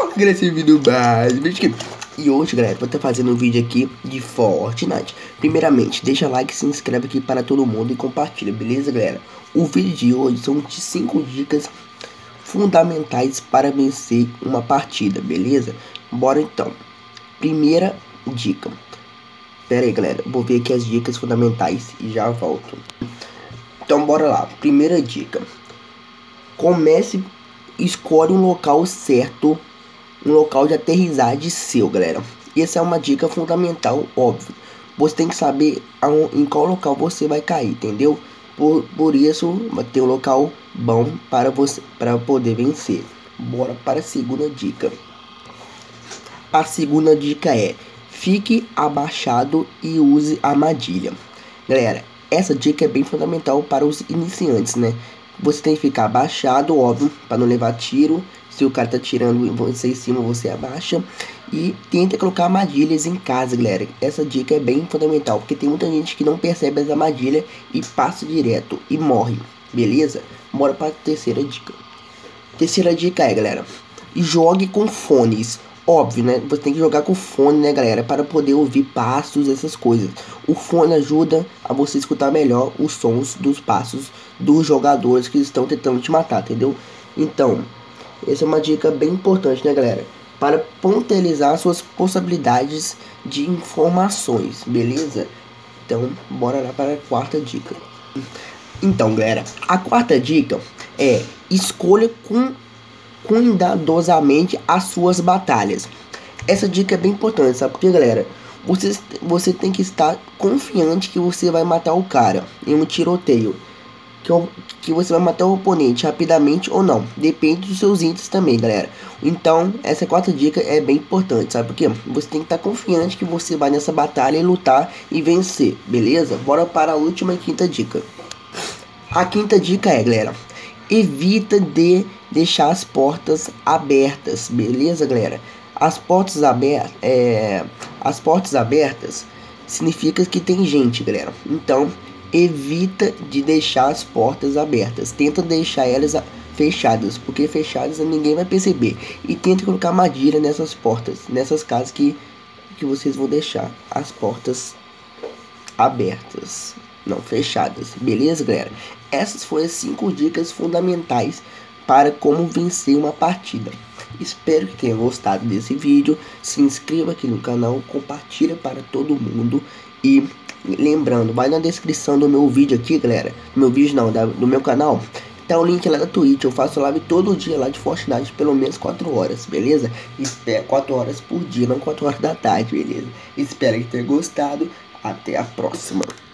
Esse vídeo básico. E hoje, galera, vou estar fazendo um vídeo aqui de Fortnite. Primeiramente, deixa like, se inscreve aqui para todo mundo e compartilha, beleza, galera? O vídeo de hoje são de 5 dicas fundamentais para vencer uma partida, beleza? Bora então. Primeira dica. Pera aí, galera, vou ver aqui as dicas fundamentais e já volto. Então bora lá. Primeira dica. Escolhe um local certo, um local de aterrissagem seu, galera. Essa é uma dica fundamental, óbvio. Você tem que saber em qual local você vai cair, entendeu? Por isso, vai ter um local bom para você, para poder vencer. Bora para a segunda dica. A segunda dica é: fique abaixado e use armadilha. Galera, essa dica é bem fundamental para os iniciantes, né? Você tem que ficar abaixado, óbvio, para não levar tiro. Se o cara tá tirando você em cima, você abaixa. E tenta colocar armadilhas em casa, galera. Essa dica é bem fundamental, porque tem muita gente que não percebe as armadilhas e passa direto e morre, beleza? Bora para a terceira dica. Terceira dica é, galera, jogue com fones. Óbvio, né? Você tem que jogar com fone, né, galera? Para poder ouvir passos, essas coisas. O fone ajuda a você escutar melhor os sons dos passos dos jogadores que estão tentando te matar, entendeu? Então, essa é uma dica bem importante, né, galera? Para pontualizar suas possibilidades de informações, beleza? Então, bora lá para a quarta dica. Então, galera, a quarta dica é: escolha cuidadosamente as suas batalhas. Essa dica é bem importante, sabe por quê, galera? Você tem que estar confiante que você vai matar o cara em um tiroteio, que você vai matar o oponente rapidamente ou não. Depende dos seus itens também, galera. Então, essa quarta dica é bem importante, sabe por quê? Você tem que estar confiante que você vai nessa batalha e lutar e vencer, beleza? Bora para a última e quinta dica. A quinta dica é, galera, evita de deixar as portas abertas, beleza, galera? As portas abertas significa que tem gente, galera. Então, evita de deixar as portas abertas. Tenta deixar elas fechadas, porque fechadas ninguém vai perceber. E tenta colocar armadilha nessas portas, nessas casas que vocês vão deixar as portas abertas, não fechadas, beleza, galera? Essas foram as 5 dicas fundamentais para como vencer uma partida. Espero que tenha gostado desse vídeo. Se inscreva aqui no canal, compartilha para todo mundo. E lembrando, vai na descrição do meu vídeo aqui, galera. Do meu vídeo não, do meu canal, tá o link lá da Twitch. Eu faço live todo dia lá de Fortnite, pelo menos 4 horas, beleza? 4 horas por dia, não 4 horas da tarde, beleza? Espero que tenha gostado. Até a próxima.